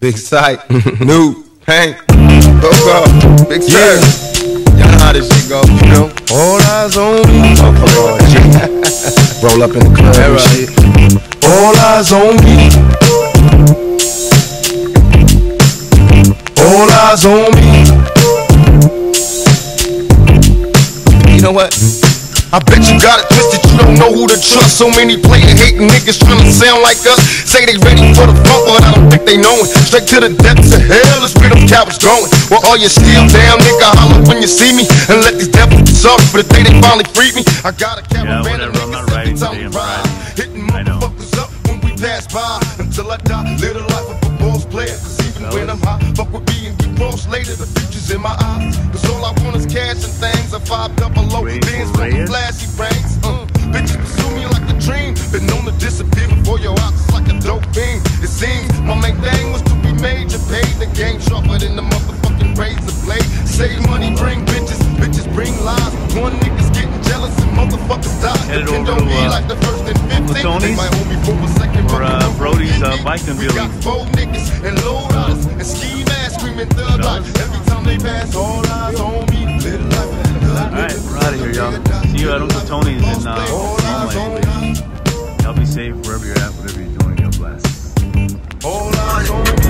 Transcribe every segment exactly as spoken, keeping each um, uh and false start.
Big Sight, New, Hank, Coco, Big Sir. Y'all know how this shit go, you know? All eyes on me. Oh, roll up in the club and shit. All eyes on me. All eyes on me. You know what? I bet you got it twisted, you don't know who to trust. So many player hating niggas trying to sound like us. Say they ready for the funk, but I don't think they know it. Straight to the depths of hell, let's where them cowards going. Well, all you still down, nigga, holler when you see me. And let these devils be sorry for the day they finally freed me. I got a caravan yeah, of niggas every time we ride, hitting motherfuckers up when we pass by. Until I die, live the life of a boss player. Cause even no. when I'm high, fuck with me and get cross later. The future's in my eyes. Cause all I want is cash and things. A five double low, beans from the flashy brains. Uh, bitches pursue me like a dream. Been known to disappear before your eyes, it's like a dope beam. It seems my main thing was to be major. Paid the game sharper than the motherfucking razor blade. Save money, bring bitches, bitches bring lies. One niggas getting jealous and motherfuckers die. Depend on me like the first and fifteenth. They might hold me for a second, or uh, Brody's uh, bike and we got four niggas and low riders and ski masks screaming thug life. Every time they pass, all eyes on me. Little life. Alright, we're out of here, y'all. See you at Uncle Tony's in uh, Homeland. Y'all be safe wherever you're at, whatever you're doing. God bless. All eyes on me.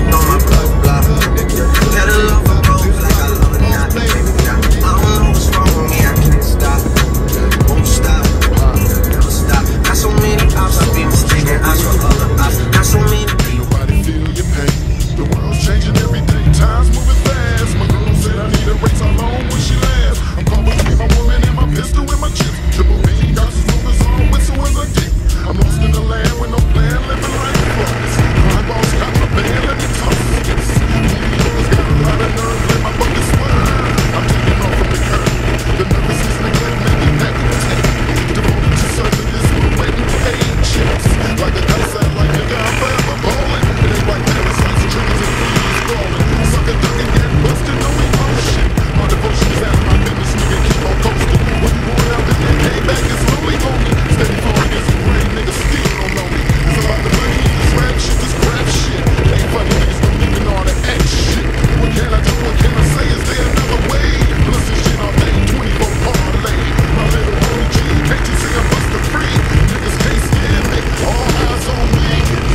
Nobody feel your pain. The world's changing every day. Time's moving fast. My girl said I need a race. How long will she last? I'm caught between my woman and my pistol and my chips. Triple beam, got some smokers on, whistle as I dick. I'm lost in the land with no plan, living like a flawless. Crime boss got my band, let me talk this. Mediocre's got a lot of nerve, let my bucket swerve. I'm taking off from the curb. The nervousness neglect made me back in the tank. Devoted to serving this, we're waiting for eight chips. Like a dice out like nigga, I'm forever ballin'. It ain't like parasites, triggers and fleas crawling. Sucker duck and get busted, no emotion. My devotion is out of my business, nigga, keep on coasting. When you going out, then that payback is slowly homie. Steady flowing is a brain, nigga, still don't know me. It's about the money, this rap shit, this crap shit. It ain't funny, niggas don't even know how to act shit. What can I do, what can I say, is there another way? Listen shit all day, twenty-four parlay. My little O G, can't you see I'm busted free? Niggas can't stand me, all eyes on me.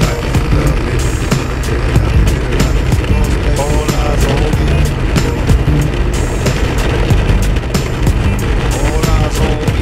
All eyes on me. All eyes on me.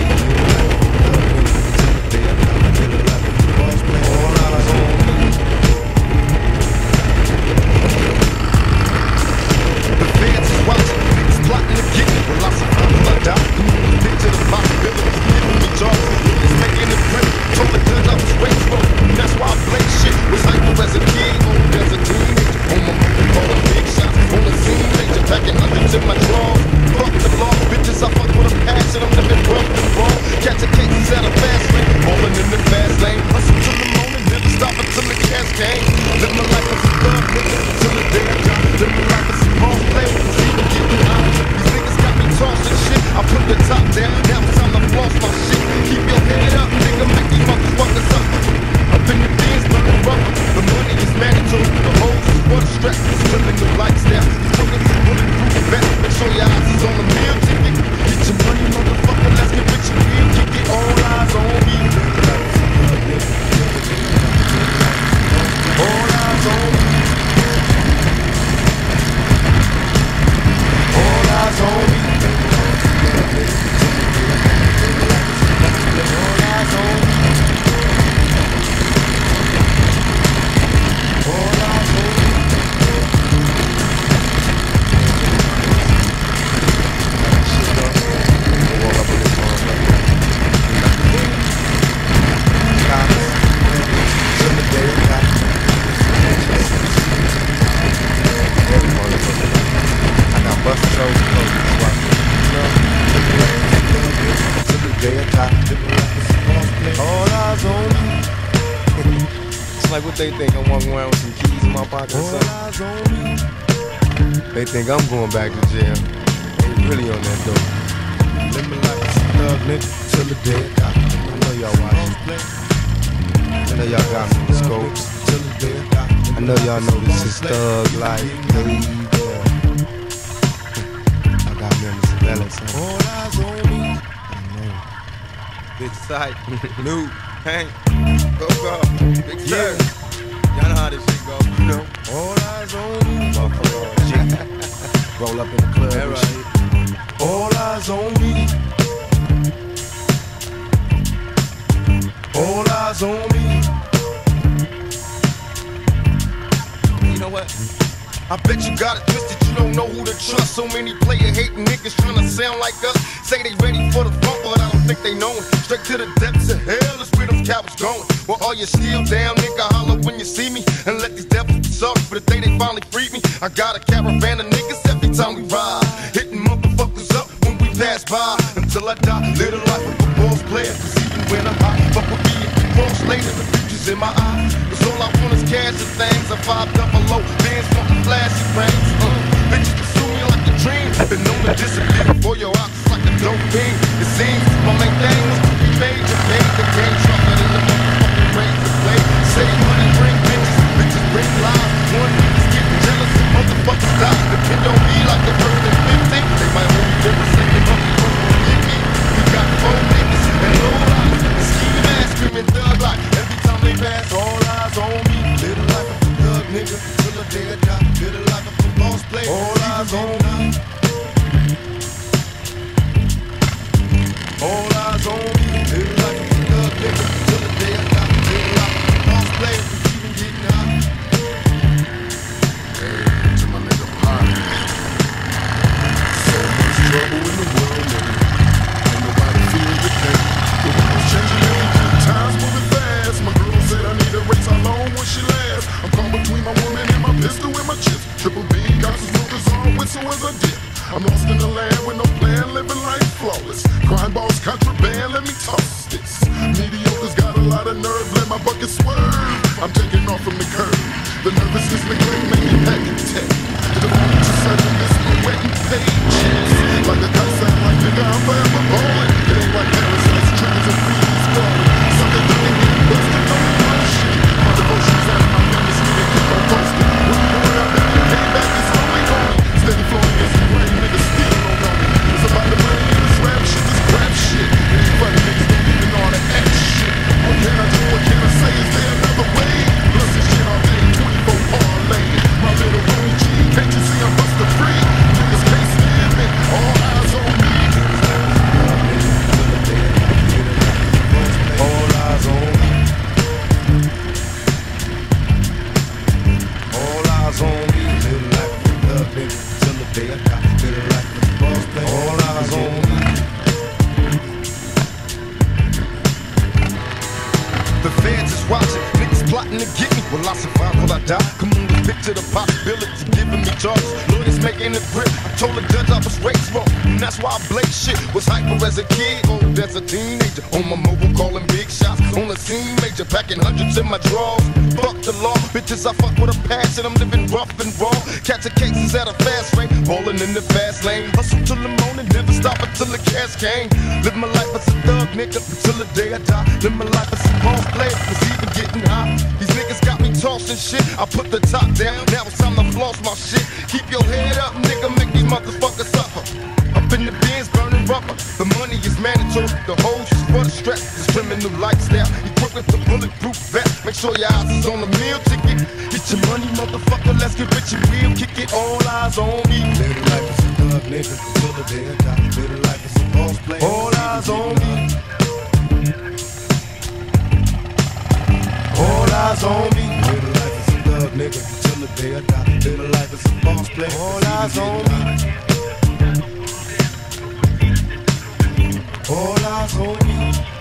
The fans is watching, niggas plotting to get me. Well, I survive, I die. Picture the possibilities, giving me jobs. Niggas making it print, told the good I was raised for. That's why I play shit. Was hyper as a kid, old as a teenager. On my mother, calling big shots. On the scene, major, packing hundreds in my drawers. Fuck the law, bitches, I fuck with a passion. I'm living rough and raw. Catching cases at a fast lane. Falling in the fast lane. Hustle till the morning, never stop until the cash came. Live my life as a thug, nigga, till the day I die. Live my life as a boss player, see me getting high. These niggas got me tossing shit. I put the top down, now it's time to floss my shit. Keep your head up, nigga, make these motherfuckers up. Up in the beans, burning rubber. The money is mandatory. The hoes is for the strap. Slimming the lifestyle. These bullets are bulletproof and better. Make sure your eyes is on the meal ticket. Get your money, motherfucker. Let's get rich and real. Keep your all eyes on me. All eyes on me. All eyes on me. All eyes on me. Like what they think, I'm walking around with some keys in my pocket or something. They think I'm going back to jail. They really on that dope. Live my life as a thug, nigga, till the day I die. I know y'all watching. I know y'all got me in the scopes. Till the day I die. I know y'all know this is Thug Life, baby. I got members of Ellis. All eyes on me. I know. Big Sight, New, Hank, Go Go, Big Sight. Y'all know how this shit go, you know. All eyes on me. Motherfucker, G. Roll up in the club and shit. All eyes on me. All eyes on me. You know what? I bet you got it twisted, you don't know who to trust. So many player hating niggas trying to sound like us. Say they ready for the funk, but I don't think they know it. Straight to the depths of hell is where them cowards going. Well, all you still down, nigga, holler when you see me. And let these devils be sorry for the day they finally freed me. I got a caravan of niggas every time we ride, hitting motherfuckers up when we pass by. Until I die, live the life of a boss player. Cause even when I'm high, fuck with me if you boss later. The future's in my eye. Cause all I want is cash and things. I five double low, dance for the flashy rings. Uh, bitches pursue me like a dream. Been known to disappear before your eyes like a dope fiend. It seems my main thing was to be major. Made the game trumpet in the motherfucking range to play. Save money, bring bitches, bitches bring lies. One niggas getting jealous, motherfuckers die. Depend on me like the first and fifteen. They might only never say they motherfuckers won't get me. We got four niggas and no lies. And scheming ass screaming thug like every time they pass. All eyes on me. Live the life of a thug nigga till the day I die. Live the life of a boss player. All eyes on me. All eyes on me. Live the life of a thug nigga till the day I die. Live the life of a boss player. Even getting high. Hey, to my nigga Pop. So much trouble in the world, nigga. Ain't nobody feeling the pain. The world's changing every day. Time's moving fast. My girl said I need a race. How long will she last? I'm caught between my woman and my pistol and my chips. Triple beam, got some smokers on, whistle as I dip. I'm lost in the land with no plan, living life flawless. Crime balls, contraband, let me toss this. Mediocres got a lot of nerve, let my bucket swerve. I'm taking off from the curb. The nervousness, neglect, make me pack and take. The moment to settle this, my wetting pages. Like a cut sound, like nigga, I'm forever ballin'. It ain't like Paris, let's triggers and freeze ballin'. Sucker thinking getting busted, don't run shit. My devotion's out of my fingers, nigga, keep on posting. When you going out there, you came back, it's only on me. Steady flowing as the rain, niggas still don't know me. It's about the money in this rap shit, this crap shit. And these funny niggas don't even know how to act shit. What can I do, what can I say, is there another way? Plus this shit all day, twenty-four parlay. My little homie G, can't you see I'm buster free? Niggas can't stand me, all eyes on me. All eyes on me. All eyes on me. Live life with love, nigga, till the day I die. Live life with the boss player. All eyes on me. The feds is watching, niggas plotting to get me. Will I survive? Will I die? Come on, let's picture the possibility, giving me charges. Lawyers making it grip. I told the judge I was raised wrong, and that's why I blame shit. Was hyper as a kid, old as a teenager. On my mobile, calling big shots. On the scene, major, packing hundreds in my drawers. Fuck the law, bitches, I fuck with a passion. I'm living rough and raw. Catching cases at a fast rate, balling in the fast lane. Hustle till the morning, never stop until the cash came. Live my life as a thug, nigga, until the day I die. Live my life as a boss player, was even getting high. These niggas got me tossing shit. I put the top down, now it's time to floss my shit. Keep your head up, nigga, make these motherfuckers suffer. Up in the bins, burning rubber. The money is mandatory, the hoes is for the stress. This criminal lifestyle, equipped with the bulletproof vest. Make sure your eyes is on the meal ticket. Get your money, motherfucker, let's get rich and real. Kick it, all eyes on me. Live the life as a thug, nigga, until the day I die. Live the life as a boss player. All eyes on me. All eyes on me. Live the life as a thug, nigga, until the day I die. Live the life as a boss player. All eyes on me. All eyes on me.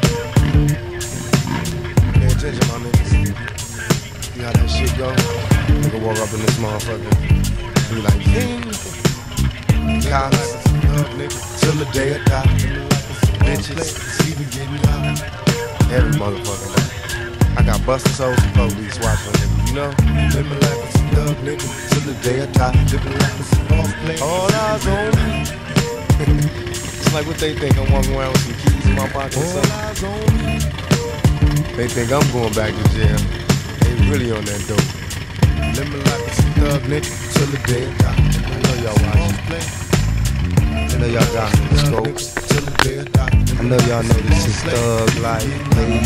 Pay attention, my niggas. See how that shit go? Nigga walk up in this motherfucker. Be like, king. Cops, nigga, till the day I die. Bitches, even getting high. Every motherfucker, man. I got busted souls and police watching, nigga, you know? Live my life as a thug, nigga, till the day I die. Live my life as a boss player. All eyes on me. It's like what they think, I'm walking around with some keys in my pocket or something. All eyes on me. They think I'm going back to jail. They really on that dope. Living life as a thug nigga till the day I die. I know y'all watching. I know y'all got me in the scope. Till the day I die. I know y'all know this is thug life, baby.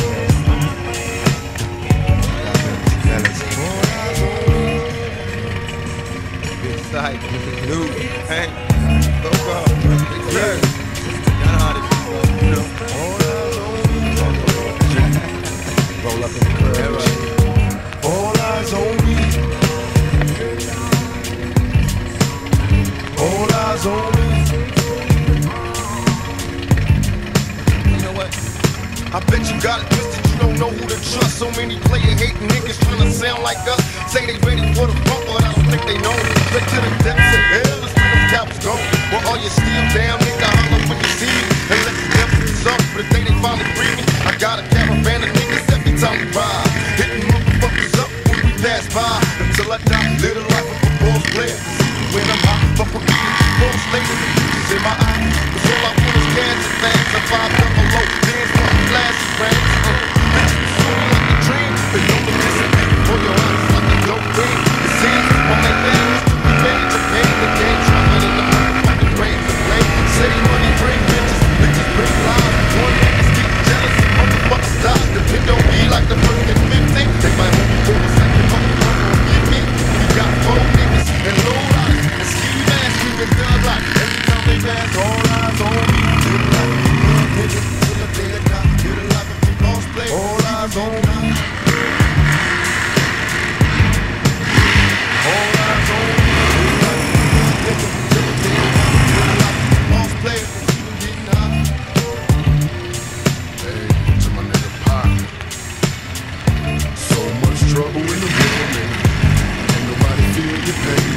Like new, hey, go go, yeah. You know, roll up in the crib. All eyes on me. All eyes on me. You know what? I bet you got it twisted. You don't know who to trust. So many player hating niggas trying to sound like us. Say they ready for the bump, but I don't think they know. Straight to the depths of hell, let's where them cowards go. Well, all you still down, nigga, holler when you see me. And let the devils up for the day they finally free me. I got a caravan of niggas every time we ride. Hitting motherfuckers up when we pass by. Until I die, live the life of a boss player. When I'm hot, fuck with me, boss later, the bitches in my eye. Cause all I want is cash and things. A five double low, dance for the flashy friends. Uh, bitches be soaring like a dream. They know the discipline for your eyes like a dope ring. It seems on my fans, we made to pay the game. Trapping in the motherfucking brain to play. City money bring bitches, bitches bring lies. One niggas get jealous and motherfuckers die. Depend on me like the first and fifteen. They might hold me for a second, motherfucker will get me. We got four niggas and low riders and ski masks. We been dug like every time they pass. All eyes on me. Live like a thug nigga till the day I die. Live the life of a boss player. All eyes on me. All eyes on me. Live like a thug nigga till the day I die. Live the life of a boss player. Even getting high. Hey, to my nigga Pac. So much trouble in the world, man. Ain't nobody feel your pain.